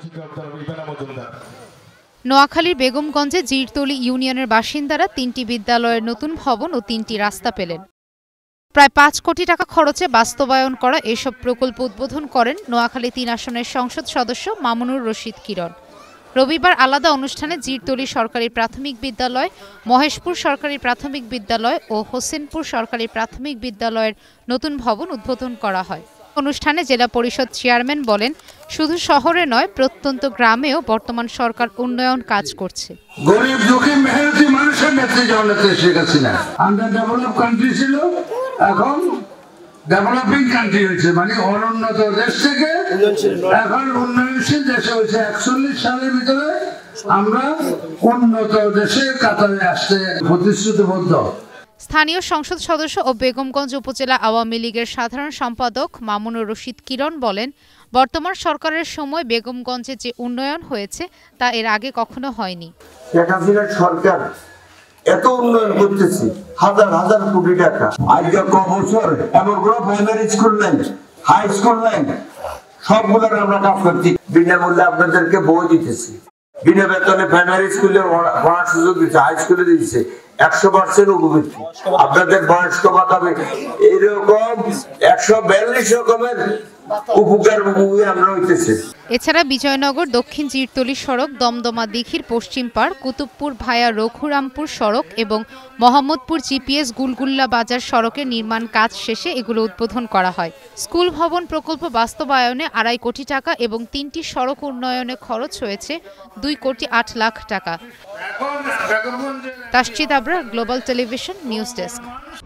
নোয়াখালীর বেগমগঞ্জে জিরতলি ইউনিয়নের বাসিন্দারা ৩টি বিদ্যালয়ের নতুন ভবন ও ৩টি রাস্তা পেলেন। প্রায় ৫ কোটি টাকা খরচে বাস্তবায়ন করা এসব প্রকল্প উদ্বোধন করেন নোয়াখালী ৩ আসনের সংসদ সদস্য মামুনুর রশিদ কিরণ। রবিবার আলাদা অনুষ্ঠানে জিরতলি সরকারি প্রাথমিক বিদ্যালয়, মহেশপুর সরকারি প্রাথমিক বিদ্যালয় ও হোসেনপুর সরকারি প্রাথমিক বিদ্যালয়ের নতুন ভবন উদ্বোধন করা হয়। অনুষ্ঠানে জেলা পরিষদ চেয়ারম্যান বলেন, শুধু শহরে নয়, প্রত্যন্ত গ্রামেও বর্তমান সরকার উন্নয়ন কাজ করছে। গরিব দুঃখী মেহনতি মানুষের নেত্রী জননেত্রী Sheikh Hasina under develop country ছিল, এখন ডেভেলপিং কান্ট্রি হয়েছে, মানে অনুন্নত দেশ থেকে এখন উন্নয়নশীল দেশে হয়েছে। 41 সালের ভিতরে আমরা উন্নত দেশের কাতারে আসতে প্রতিশ্রুতিবদ্ধ। স্থানীয় সংসদ সদস্য ও বেগমগঞ্জ উপজেলা আওয়ামী লীগের সাধারণ সম্পাদক মামুনুর রশিদ কিরণ বলেন, বর্তমান সরকারের সময় বেগমগঞ্জে যে উন্নয়ন হয়েছে তা এর আগে কখনো হয়নি। শেখ হাসিনার সরকার এত উন্নয়ন করতেছে, হাজার হাজার কোটি টাকা। আজকে বছর এমন কোনো প্রাইমারি স্কুল নাই, হাই স্কুল নাই, সবগুলোর আমরা কাজ করছি। বিনামূল্যে আপনাদেরকে বই দিতেছি, বিনা বেতনে প্রাইমারি স্কুলে পড়ার সুযোগ দিচ্ছে, হাই স্কুলে দিচ্ছে 100% উপবৃত্তি। আপনাদের বয়স্ক ভাতা এরকম 142 রকমের উপকার আমরা হইতেছে। এছাড়া বিজয়নগর দক্ষিণ জিরতলি সড়ক, দমদমা দিঘির পশ্চিম পাড়, কুতুবপুর ভায়া রঘুরামপুর সড়ক এবং মোহাম্মদপুর জিপিএস গুলগুল্লা বাজার সড়কের নির্মাণ কাজ শেষে এগুলো উদ্বোধন করা হয়। স্কুল ভবন প্রকল্প বাস্তবায়নে 2.5 কোটি টাকা এবং 3টি সড়ক উন্নয়নে খরচ হয়েছে 2 কোটি 8 লাখ টাকা। Tasjid Abrar, global television news desk.